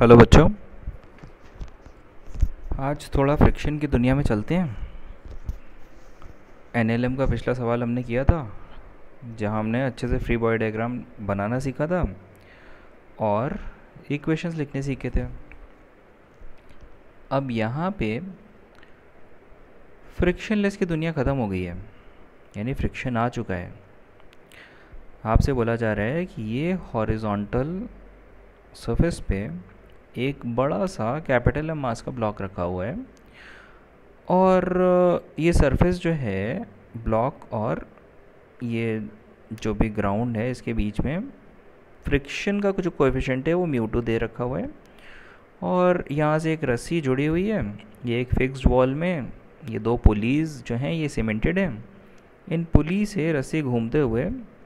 Hello बच्चों, आज थोड़ा फ्रिक्शन की दुनिया में चलते हैं। एनएलएम का पिछला सवाल हमने किया था, जहां हमने अच्छे से फ्री बॉडी डायग्राम बनाना सीखा था और इक्वेशंस लिखने सीखे थे। अब यहाँ पे फ्रिक्शनलेस की दुनिया ख़त्म हो गई है, यानी फ्रिक्शन आ चुका है। आपसे बोला जा रहा है कि ये हॉरिजॉन्टल सरफेस पे एक बड़ा सा कैपिटल एम मास का ब्लॉक रखा हुआ है और ये सरफेस जो है ब्लॉक और ये जो भी ग्राउंड है इसके बीच में फ्रिक्शन का कुछ कोएफिशिएंट है वो म्यू2 दे रखा हुआ है और यहाँ से एक रस्सी जुड़ी हुई है। ये एक फिक्स्ड वॉल में ये दो पुलीज जो हैं ये सीमेंटेड हैं। इन पुली से रस्सी घूमते हुए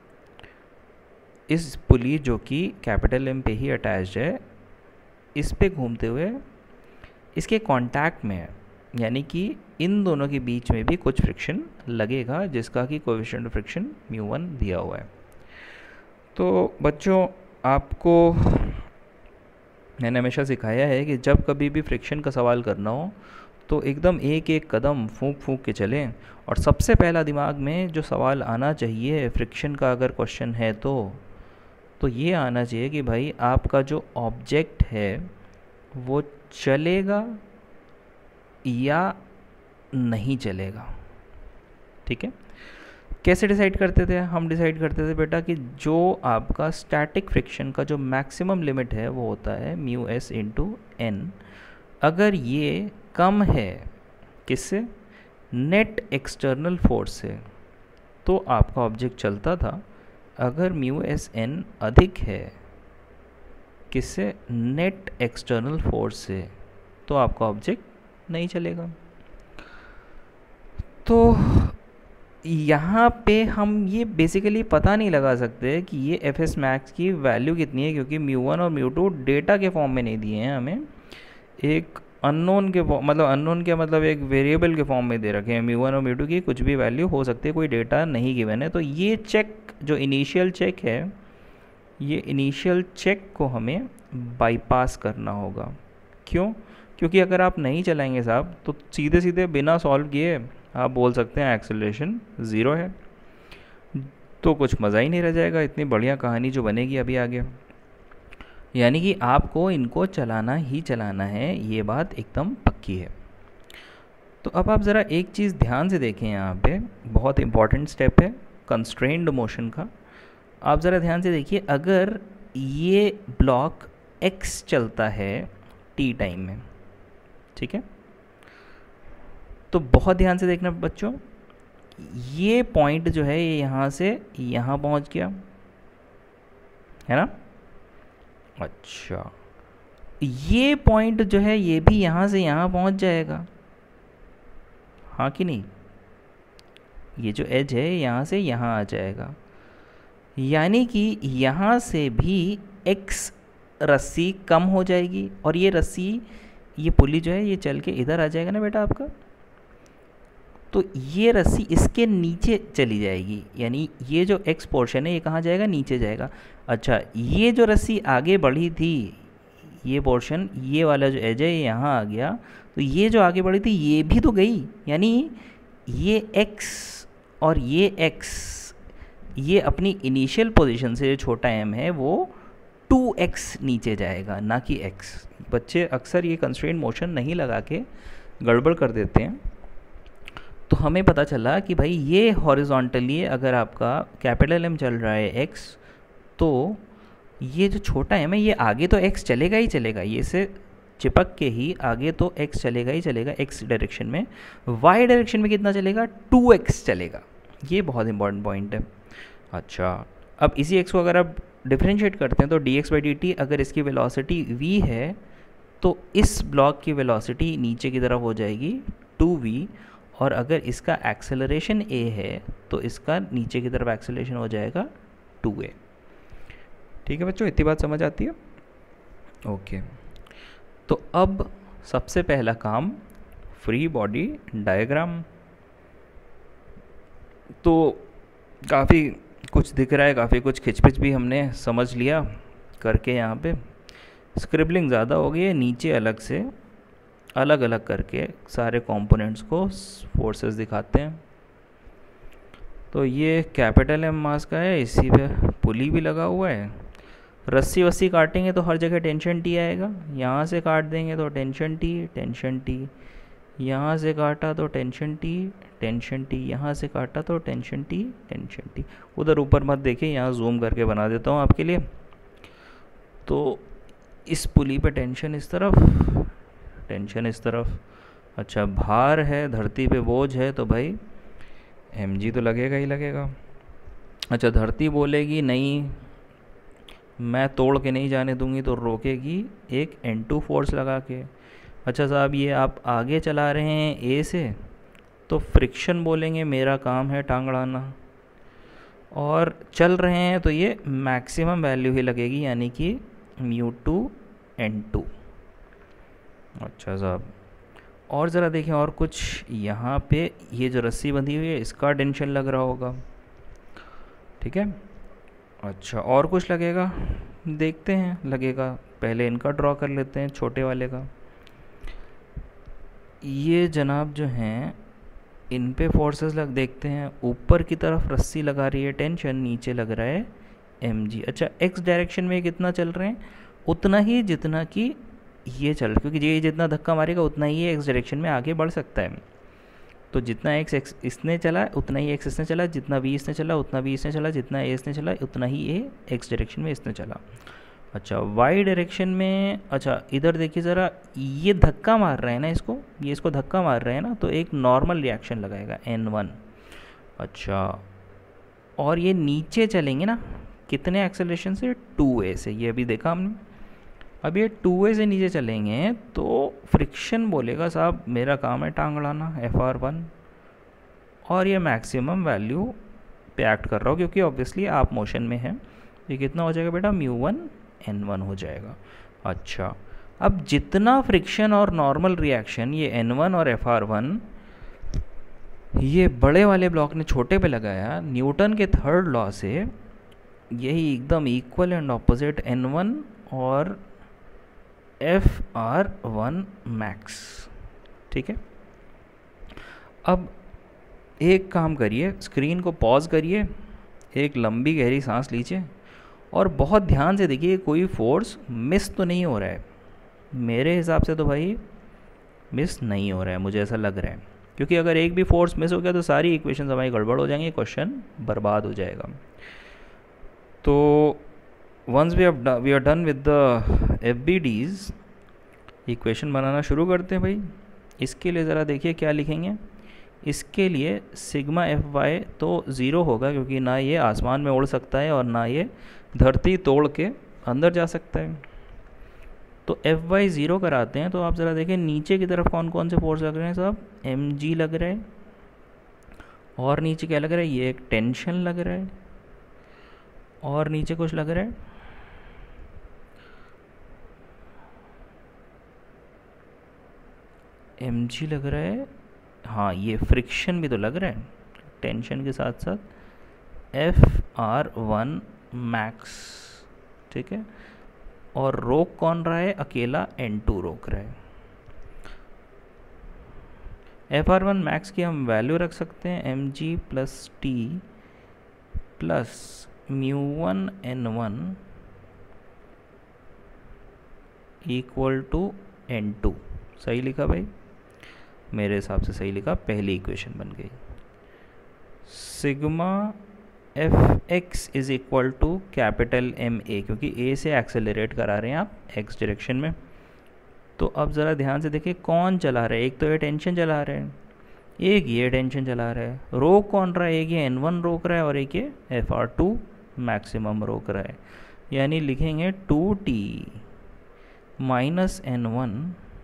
इस पुली जो कि कैपिटल एम पे ही अटैच्ड है इस पे घूमते हुए इसके कांटेक्ट में है, यानी कि इन दोनों के बीच में भी कुछ फ्रिक्शन लगेगा जिसका कि कोएफिशिएंट ऑफ फ्रिक्शन μ1 दिया हुआ है। तो बच्चों, आपको मैंने हमेशा सिखाया है कि जब कभी भी फ्रिक्शन का सवाल करना हो तो एकदम एक एक कदम फूंक फूंक के चलें और सबसे पहला दिमाग में जो सवाल आना चाहिए फ्रिक्शन का अगर क्वेश्चन है तो ये आना चाहिए कि भाई आपका जो ऑब्जेक्ट है वो चलेगा या नहीं चलेगा। ठीक है, कैसे डिसाइड करते थे हम? डिसाइड करते थे बेटा कि जो आपका स्टैटिक फ्रिक्शन का जो मैक्सिमम लिमिट है वो होता है म्यू एस इंटू एन। अगर ये कम है किससे? नेट एक्सटर्नल फोर्स से, तो आपका ऑब्जेक्ट चलता था। अगर म्यू एस एन अधिक है किससे? नेट एक्सटर्नल फोर्स से, तो आपका ऑब्जेक्ट नहीं चलेगा। तो यहाँ पे हम ये बेसिकली पता नहीं लगा सकते कि ये एफ एस मैक्स की वैल्यू कितनी है, क्योंकि μ1 और μ2 डेटा के फॉर्म में नहीं दिए हैं हमें, एक अननोन के मतलब अननोन के मतलब एक वेरिएबल के फॉर्म में दे रखे हैं। μ1 और μ2 की कुछ भी वैल्यू हो सकती है, कोई डेटा नहीं गिवन है। तो ये चेक जो इनिशियल चेक है, ये इनिशियल चेक को हमें बाईपास करना होगा। क्यों? क्योंकि अगर आप नहीं चलाएंगे साहब तो सीधे सीधे बिना सॉल्व किए आप बोल सकते हैं एक्सेलरेशन 0 है, तो कुछ मज़ा ही नहीं रह जाएगा इतनी बढ़िया कहानी जो बनेगी अभी आगे। यानी कि आपको इनको चलाना ही चलाना है, ये बात एकदम पक्की है। तो अब आप ज़रा एक चीज़ ध्यान से देखें, यहाँ पे बहुत इंपॉर्टेंट स्टेप है कंस्ट्रेन्ड मोशन का। आप ज़रा ध्यान से देखिए, अगर ये ब्लॉक x चलता है t टाइम में, ठीक है, तो बहुत ध्यान से देखना बच्चों, ये पॉइंट जो है ये यहाँ से यहाँ पहुँच गया है ना। अच्छा, ये पॉइंट जो है ये भी यहाँ से यहाँ पहुँच जाएगा, हाँ कि नहीं? ये जो एज है यहाँ से यहाँ आ जाएगा, यानी कि यहाँ से भी x रस्सी कम हो जाएगी और ये रस्सी, ये पुली जो है ये चल के इधर आ जाएगा ना बेटा आपका। तो ये रस्सी इसके नीचे चली जाएगी, यानी ये जो x पोर्शन है ये कहाँ जाएगा? नीचे जाएगा। अच्छा, ये जो रस्सी आगे बढ़ी थी, ये पोर्शन, ये वाला जो एज है ये यहाँ आ गया, तो ये जो आगे बढ़ी थी ये भी तो गई, यानी ये x और ये x, ये अपनी इनिशियल पोजीशन से जो छोटा m है वो 2x नीचे जाएगा, ना कि x। बच्चे अक्सर ये कंस्ट्रेंट मोशन नहीं लगा के गड़बड़ कर देते हैं। तो हमें पता चला कि भाई ये हॉरिजॉन्टली अगर आपका कैपिटल M चल रहा है x, तो ये जो छोटा m है ये आगे तो x चलेगा ही चलेगा, ये से चिपक के ही आगे तो x चलेगा ही चलेगा x डायरेक्शन में। y डायरेक्शन में कितना चलेगा? 2x चलेगा। ये बहुत इंपॉर्टेंट पॉइंट है। अच्छा, अब इसी x को अगर आप डिफरेंशिएट करते हैं तो dx/dt, अगर इसकी वेलोसिटी v है तो इस ब्लॉक की वेलोसिटी नीचे की तरफ हो जाएगी 2v, और अगर इसका एक्सेलरेशन a है तो इसका नीचे की तरफ एक्सेलरेशन हो जाएगा 2a। ठीक है बच्चों, इतनी बात समझ आती है? ओके, तो अब सबसे पहला काम फ्री बॉडी डायग्राम। तो काफ़ी कुछ दिख रहा है, काफ़ी कुछ खिचपिच भी हमने समझ लिया करके यहाँ पे, स्क्रिबलिंग ज़्यादा हो गई है, नीचे अलग से अलग अलग करके सारे कंपोनेंट्स को फोर्सेस दिखाते हैं। तो ये कैपिटल एम मास का है, इसी पे पुली भी लगा हुआ है। रस्सी वस्सी काटेंगे तो हर जगह टेंशन टी आएगा, यहाँ से काट देंगे तो टेंशन टी, यहाँ से काटा तो टेंशन टी, यहाँ से काटा तो टेंशन टी। उधर ऊपर मत देखिए, यहाँ जूम करके बना देता हूँ आपके लिए। तो इस पुली पे टेंशन इस तरफ, टेंशन इस तरफ। अच्छा, भार है, धरती पे बोझ है, तो भाई mg तो लगेगा ही लगेगा। अच्छा, धरती बोलेगी नहीं मैं तोड़ के नहीं जाने दूंगी, तो रोकेगी एक N2 फोर्स लगा के। अच्छा साहब, ये आप आगे चला रहे हैं ए से, तो फ्रिक्शन बोलेंगे मेरा काम है टांग अड़ाना, और चल रहे हैं तो ये मैक्सिमम वैल्यू ही लगेगी, यानी कि μ2 N2। अच्छा साहब, और ज़रा देखें और कुछ, यहाँ पे ये जो रस्सी बंधी हुई है इसका टेंशन लग रहा होगा, ठीक है। अच्छा, और कुछ लगेगा, देखते हैं लगेगा, पहले इनका ड्रॉ कर लेते हैं, छोटे वाले का। ये जनाब जो हैं इन पे फोर्सेस लग देखते हैं, ऊपर की तरफ रस्सी लगा रही है टेंशन, नीचे लग रहा है mg। अच्छा, x डायरेक्शन में कितना चल रहे हैं, उतना ही जितना कि ये चल, क्योंकि ये जितना धक्का मारेगा उतना ही ये x डायरेक्शन में आगे बढ़ सकता है। तो जितना x इसने चला उतना ही x इसने चला, जितना v इसने चला उतना v इसने चला, जितना a इसने चला उतना ही a x डायरेक्शन में इसने चला। अच्छा, y डायरेक्शन में, अच्छा इधर देखिए ज़रा, ये धक्का मार रहे हैं ना इसको, ये इसको धक्का मार रहे हैं ना, तो एक नॉर्मल रिएक्शन लगाएगा n1। अच्छा, और ये नीचे चलेंगे ना कितने एक्सेलरेशन से, 2a से, ये अभी देखा हमने। अब ये 2a से नीचे चलेंगे तो फ्रिक्शन बोलेगा साहब मेरा काम है टांग अड़ाना, Fr1, और ये मैक्सिमम वैल्यू पे एक्ट कर रहा हो, क्योंकि ऑब्वियसली आप मोशन में हैं। ये कितना हो जाएगा बेटा, μ1 N1 हो जाएगा। अच्छा, अब जितना फ्रिक्शन और नॉर्मल रिएक्शन ये N1 और Fr1 ये बड़े वाले ब्लॉक ने छोटे पे लगाया, न्यूटन के थर्ड लॉ से यही एकदम इक्वल एंड ऑपोजिट N1 और Fr1 मैक्स, ठीक है। अब एक काम करिए, स्क्रीन को पॉज करिए, एक लंबी गहरी सांस लीजिए और बहुत ध्यान से देखिए कोई फोर्स मिस तो नहीं हो रहा है। मेरे हिसाब से तो भाई मिस नहीं हो रहा है, मुझे ऐसा लग रहा है, क्योंकि अगर एक भी फोर्स मिस हो गया तो सारी इक्वेशंस हमारी गड़बड़ हो जाएंगी, क्वेश्चन बर्बाद हो जाएगा। तो once we are done with the FBDs, equation बनाना शुरू करते हैं भाई। इसके लिए ज़रा देखिए क्या लिखेंगे। इसके लिए सिग्मा Fy तो ज़ीरो होगा, क्योंकि ना ये आसमान में उड़ सकता है और ना ये धरती तोड़ के अंदर जा सकता है। तो Fy ज़ीरो कराते हैं, तो आप ज़रा देखें नीचे की तरफ कौन कौन से फोर्स लग रहे हैं साहब, mg लग रहा है, और नीचे क्या लग रहा है, ये एक टेंशन लग रहा है, और नीचे कुछ लग रहा है, mg लग रहा है, हाँ ये फ्रिक्शन भी तो लग रहा है टेंशन के साथ साथ, Fr1 मैक्स, ठीक है। और रोक कौन रहा है, अकेला N2 रोक रहा है। Fr1 मैक्स की हम वैल्यू रख सकते हैं mg plus t plus μ1 N1 equal to N2। सही लिखा भाई, मेरे हिसाब से सही लिखा, पहली इक्वेशन बन गई। Sigma Fx is equal to capital MA, क्योंकि A से एक्सेलरेट करा रहे हैं आप x डायरेक्शन में। तो अब ज़रा ध्यान से देखिए कौन चला रहा है, एक तो ये टेंशन चला रहा है, एक ये टेंशन चला रहा है, रोक कौन रहा है, एक ये N1 रोक रहा है और एक ये Fr2 मैक्सिमम रोक रहा है। यानी लिखेंगे 2t minus N1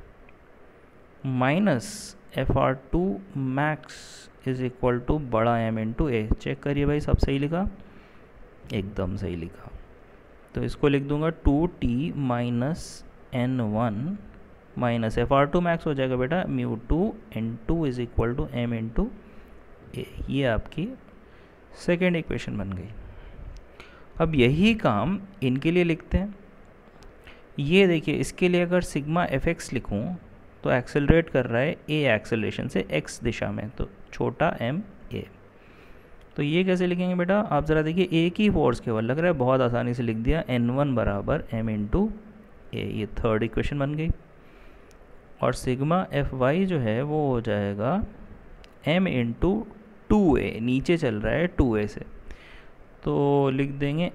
minus Fr2 max is equal to बड़ा M इंटू ए। चेक करिए भाई, सब सही लिखा, एकदम सही लिखा। तो इसको लिख दूंगा 2t minus N1 minus Fr2 max हो जाएगा बेटा μ2 N2 is equal to M into a. ये आपकी सेकेंड इक्वेशन बन गई। अब यही काम इनके लिए लिखते हैं। ये देखिए, इसके लिए अगर सिग्मा एफ एक्स लिखूँ तो एक्सेलरेट कर रहा है ए एक्सेलरेशन से एक्स दिशा में, तो छोटा एम ए। तो ये कैसे लिखेंगे बेटा, आप ज़रा देखिए, ए की फोर्स केवल लग रहा है, बहुत आसानी से लिख दिया, N1 बराबर एम इंटू ए, ये थर्ड इक्वेशन बन गई। और सिग्मा एफ वाई जो है वो हो जाएगा m इंटू 2a, नीचे चल रहा है 2a से, तो लिख देंगे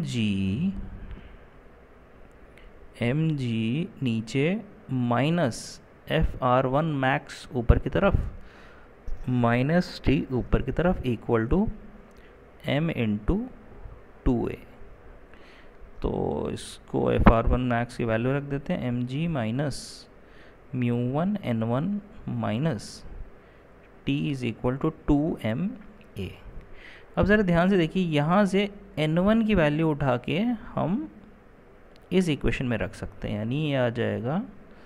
mg नीचे माइनस FR1 मैक्स ऊपर की तरफ माइनस t ऊपर की तरफ equal to m into 2a। तो इसको FR1 मैक्स की वैल्यू रख देते हैं mg minus μ1 n1 minus t is equal to 2ma। अब ज़रा ध्यान से देखिए, यहाँ से n1 की वैल्यू उठा के हम इस इक्वेशन में रख सकते हैं, यानी ये आ जाएगा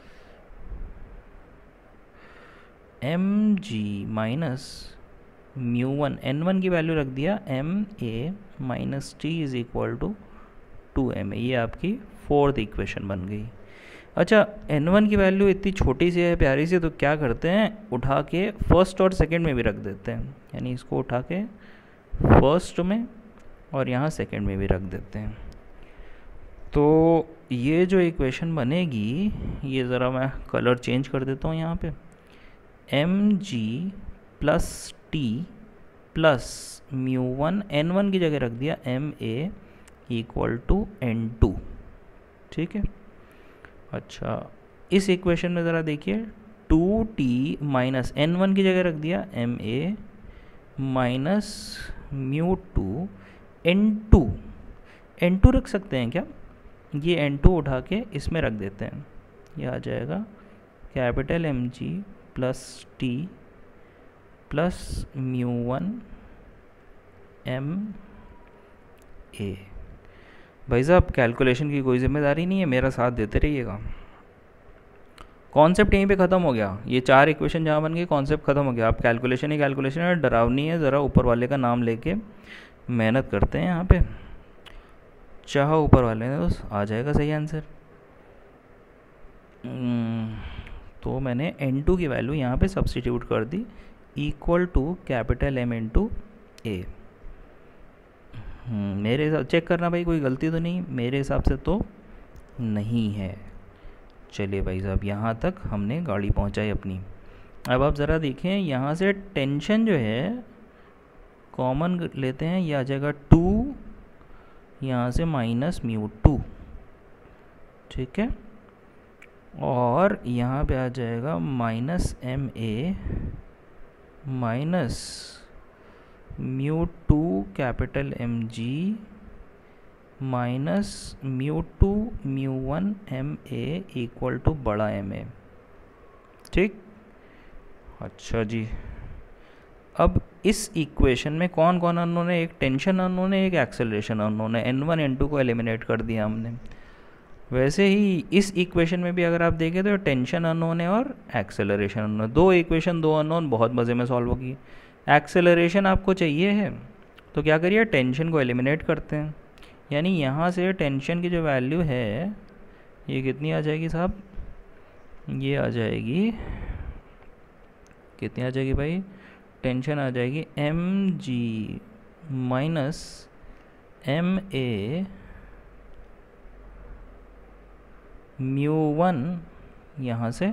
mg माइनस μ1, n1 की वैल्यू रख दिया ma minus t is equal to 2ma। ये आपकी फोर्थ इक्वेशन बन गई। अच्छा, n1 की वैल्यू इतनी छोटी सी है, प्यारी सी, तो क्या करते हैं, उठा के फर्स्ट और सेकंड में भी रख देते हैं, यानी इसको उठा के फर्स्ट में और यहाँ सेकंड में भी रख देते हैं। तो ये जो इक्वेशन बनेगी, ये ज़रा मैं कलर चेंज कर देता हूँ यहाँ पे, mg plus t plus μ1, n1 की जगह रख दिया ma इक्वल टू n2, ठीक है। अच्छा, इस इक्वेशन में ज़रा देखिए, 2t माइनस n1 की जगह रख दिया ma माइनस μ2 n2 रख सकते हैं क्या, ये n2 उठा के इसमें रख देते हैं, ये आ जाएगा capital mg plus t plus μ1 ma। भाई साहब, कैलकुलेशन की कोई जिम्मेदारी नहीं है, मेरा साथ देते रहिएगा। कॉन्सेप्ट यहीं पे ख़त्म हो गया, ये 4 इक्वेशन जहाँ बन गई, कॉन्सेप्ट ख़त्म हो गया। आप कैलकुलेशन ही कैलकुलेशन है, डरावनी है, ज़रा ऊपर वाले का नाम लेके मेहनत करते हैं यहाँ पे, चाह ऊपर वाले ने तो आ जाएगा सही आंसर। तो मैंने n2 की वैल्यू यहाँ पे सब्सटीट्यूट कर दी, equal to capital M into a. मेरे हिसाब, चेक करना भाई कोई गलती तो नहीं, मेरे हिसाब से तो नहीं है। चलिए भाई साहब, यहाँ तक हमने गाड़ी पहुँचाई अपनी। अब आप ज़रा देखें, यहाँ से टेंशन जो है कॉमन लेते हैं, ये आ जाएगा 2, यहाँ से माइनस μ2, ठीक है, और यहाँ पे आ जाएगा minus ma minus μ2 capital mg minus μ2 μ1 ma equal to बड़ा ma, ठीक। अच्छा जी, अब इस इक्वेशन में कौन कौन अननोन है, एक टेंशन अननोन है, एक एक्सेलरेशन अननोन है, n1 n2 को एलिमिनेट कर दिया हमने। वैसे ही इस इक्वेशन में भी अगर आप देखें तो टेंशन अननोन है और एक्सेलरेशन अननोन, दो इक्वेशन दो अननोन, बहुत मज़े में सॉल्व होगी। एक्सेलरेशन आपको चाहिए है तो क्या करिए, टेंशन को एलिमिनेट करते हैं, यानी यहाँ से टेंशन की जो वैल्यू है ये कितनी आ जाएगी साहब, ये आ जाएगी, कितनी आ जाएगी भाई, टेंशन आ जाएगी mg माइनस ma μ1, यहाँ से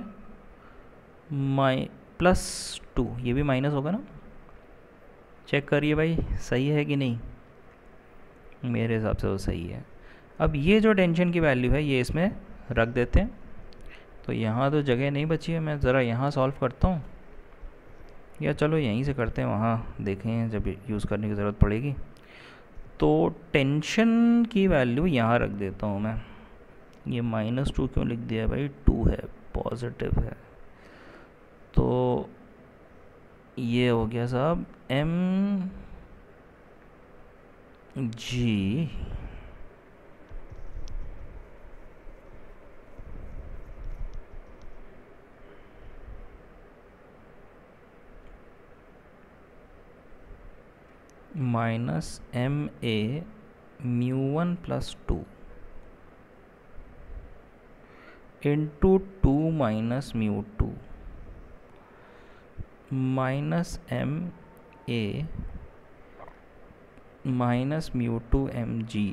प्लस 2, ये भी माइनस होगा ना, चेक करिए भाई सही है कि नहीं, मेरे हिसाब से तो सही है। अब ये जो टेंशन की वैल्यू है ये इसमें रख देते हैं, तो यहाँ तो जगह नहीं बची है, मैं ज़रा यहाँ सॉल्व करता हूँ, या चलो यहीं से करते हैं, वहाँ देखें जब यूज़ करने की ज़रूरत पड़ेगी। तो टेंशन की वैल्यू यहाँ रख देता हूँ मैं, ये -2 क्यों लिख दिया भाई, 2 है, पॉजिटिव है, तो ये हो गया साहब mg minus ma μ1 plus 2, into 2 minus mu 2 minus M A minus mu 2 M G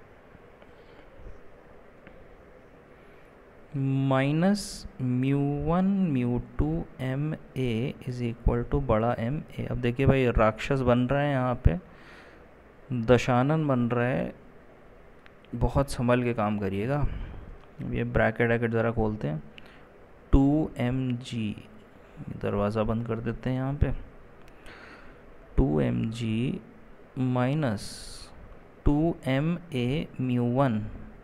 minus mu 1 mu 2 M A is equal to बड़ा एम ए। अब देखिए भाई, राक्षस बन रहा है यहाँ पे, दशानन बन रहा है, बहुत संभल के काम करिएगा। ये ब्रैकेट वैकेट ज़रा खोलते हैं। 2mg, दरवाज़ा बंद कर देते हैं यहाँ पे। 2mg माइनस 2ma म्यू 1,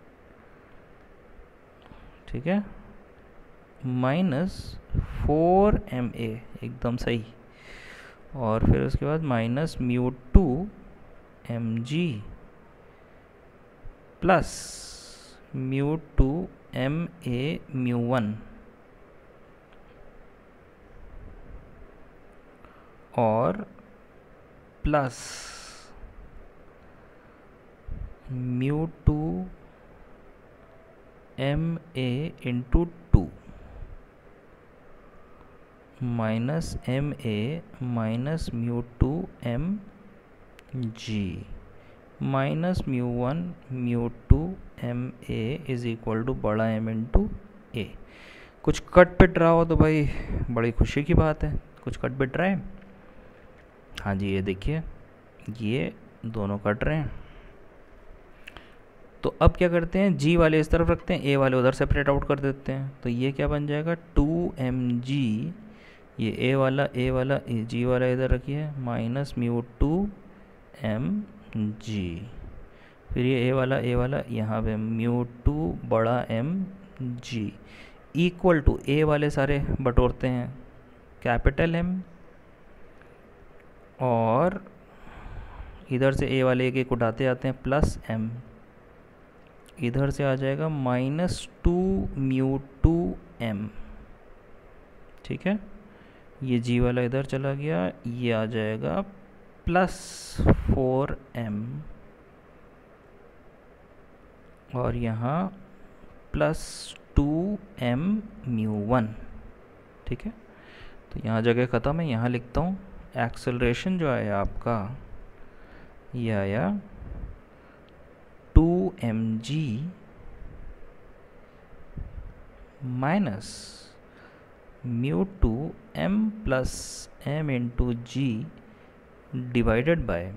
ठीक है, माइनस 4ma, एकदम सही। और फिर उसके बाद minus mu 2 mg plus mu 2 ma mu 1 और plus mu 2 ma into 2 minus ma minus mu 2 mg minus mu 1 mu 2 ma is equal to बड़ा m इंटू ए। कुछ कट पिट रहा हो तो भाई बड़ी खुशी की बात है। कुछ कट पिट रहा है? हाँ जी, ये देखिए, ये दोनों कट रहे हैं। तो अब क्या करते हैं, g वाले इस तरफ रखते हैं, a वाले उधर सेपरेट आउट कर देते हैं। तो ये क्या बन जाएगा, 2mg, ये a वाला g वाला इधर रखिए, माइनस म्यू 2 mg, फिर ये a वाला यहाँ पे म्यू 2 बड़ा mg इक्वल टू a वाले सारे बटोरते हैं कैपिटल M, और इधर से a वाले एक उठाते जाते हैं प्लस m, इधर से आ जाएगा माइनस 2 म्यू 2 m, ठीक है। ये g वाला इधर चला गया, ये आ जाएगा प्लस 4m, और यहाँ प्लस 2m म्यू 1, ठीक है। तो यहाँ जगह ख़त्म है, यहाँ लिखता हूँ एक्सेलरेशन जो आया आपका, ये आया 2mg minus mu 2 m plus m into G divided by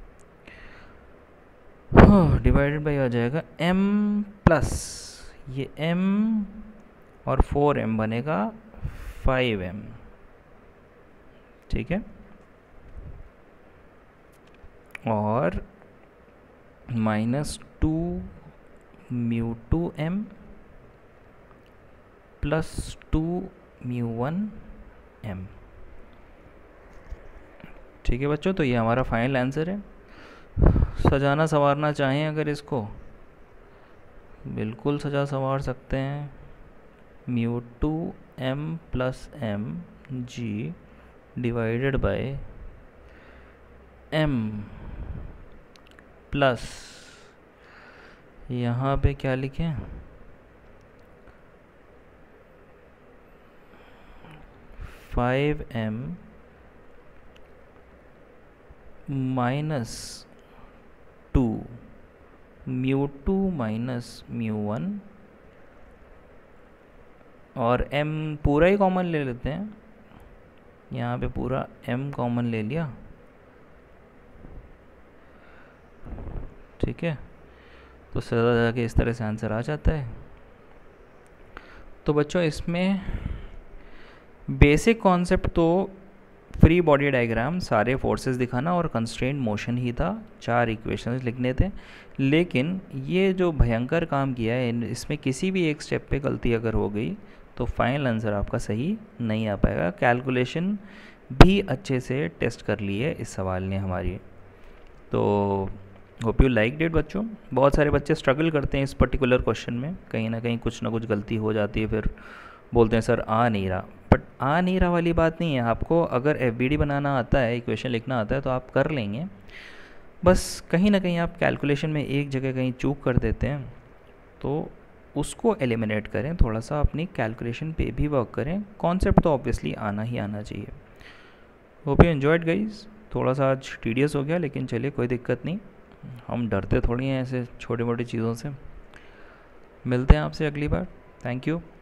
आ जाएगा m प्लस ये m और 4m बनेगा 5m, ठीक है। और minus 2 mu 2 m plus 2 mu 1 m, ठीक है बच्चों। तो ये हमारा फाइनल आंसर है। सजाना संवारना चाहें अगर इसको, बिल्कुल सजा संवार सकते हैं। Mu 2 m plus m g divided by m plus, यहाँ पे क्या लिखें, 5m minus 2 mu 2 minus mu 1, और m पूरा ही कॉमन ले लेते हैं, यहाँ पे पूरा m कॉमन ले लिया, ठीक है। तो सजा जाके इस तरह से आंसर आ जाता है। तो बच्चों इसमें बेसिक कॉन्सेप्ट तो फ्री बॉडी डायग्राम, सारे फोर्सेस दिखाना और कंस्ट्रेंट मोशन ही था, 4 इक्वेशंस लिखने थे। लेकिन ये जो भयंकर काम किया है, इसमें किसी भी एक स्टेप पे गलती अगर हो गई तो फाइनल आंसर आपका सही नहीं आ पाएगा। कैलकुलेशन भी अच्छे से टेस्ट कर ली है इस सवाल ने हमारी। तो होप यू लाइक इट बच्चों। बहुत सारे बच्चे स्ट्रगल करते हैं इस पर्टिकुलर क्वेश्चन में, कहीं ना कहीं कुछ ना कुछ गलती हो जाती है, फिर बोलते हैं सर आ नहीं रहा। बट आ नहीं रहा वाली बात नहीं है, आपको अगर एफबीडी बनाना आता है, इक्वेशन लिखना आता है तो आप कर लेंगे। बस कहीं ना कहीं आप कैलकुलेशन में एक जगह कहीं चूक कर देते हैं, तो उसको एलिमिनेट करें, थोड़ा सा अपनी कैलकुलेशन पे भी वर्क करें। कॉन्सेप्ट तो ऑब्वियसली आना ही आना चाहिए। Hope you enjoyed guys. थोड़ा सा आज टीडियस हो गया, लेकिन चलिए कोई दिक्कत नहीं, हम डरते थोड़ी हैं ऐसे छोटी मोटी चीज़ों से। मिलते हैं आपसे अगली बार। Thank you.